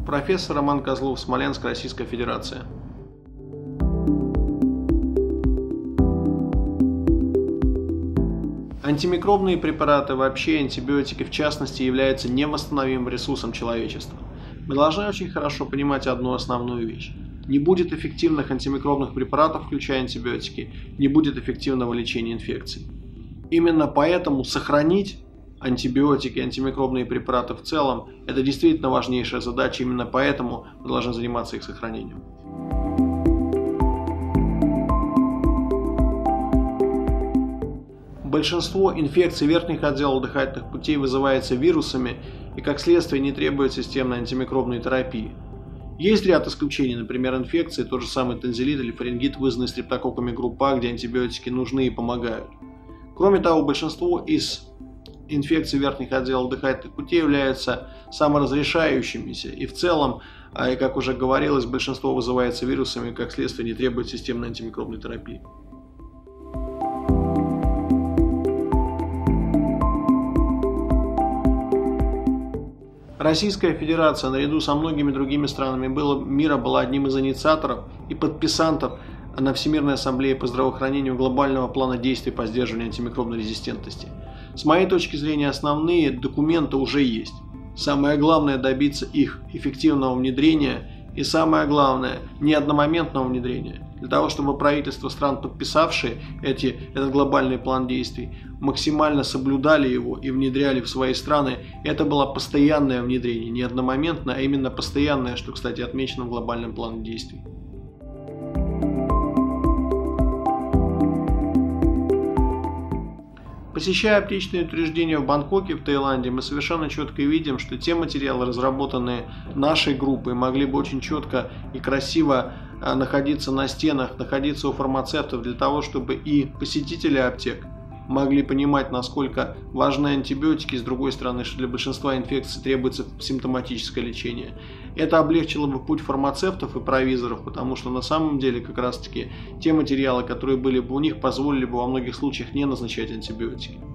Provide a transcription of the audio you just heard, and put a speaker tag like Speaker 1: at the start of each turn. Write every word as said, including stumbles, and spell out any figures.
Speaker 1: Профессор Роман Козлов, Смоленск, Российская Федерация. Антимикробные препараты, вообще антибиотики в частности, являются невосстановимым ресурсом человечества. Мы должны очень хорошо понимать одну основную вещь. Не будет эффективных антимикробных препаратов, включая антибиотики, не будет эффективного лечения инфекций. Именно поэтому сохранить антибиотики, антимикробные препараты в целом – это действительно важнейшая задача, именно поэтому мы должны заниматься их сохранением. Большинство инфекций верхних отделов дыхательных путей вызывается вирусами и, как следствие, не требует системной антимикробной терапии. Есть ряд исключений, например, инфекции, тот же самый танзелит или фарингит, вызванный стрептококками группы А, где антибиотики нужны и помогают. Кроме того, большинство из инфекций верхних отделов дыхательных путей являются саморазрешающимися, и в целом, как уже говорилось, большинство вызывается вирусами и, как следствие, не требует системной антимикробной терапии. Российская Федерация, наряду со многими другими странами мира, была одним из инициаторов и подписантов на Всемирной ассамблее по здравоохранению глобального плана действий по сдерживанию антимикробной резистентности. С моей точки зрения, основные документы уже есть. Самое главное – добиться их эффективного внедрения и, самое главное, не одномоментного внедрения. Для того, чтобы правительства стран, подписавшие эти, этот глобальный план действий, максимально соблюдали его и внедряли в свои страны, это было постоянное внедрение, не одномоментное, а именно постоянное, что, кстати, отмечено в глобальном плане действий. Посещая аптечные учреждения в Бангкоке, в Таиланде, мы совершенно четко видим, что те материалы, разработанные нашей группой, могли бы очень четко и красиво находиться на стенах, находиться у фармацевтов для того, чтобы и посетители аптек могли понимать, насколько важны антибиотики, с другой стороны, что для большинства инфекций требуется симптоматическое лечение. Это облегчило бы путь фармацевтов и провизоров, потому что на самом деле как раз таки те материалы, которые были бы у них, позволили бы во многих случаях не назначать антибиотики.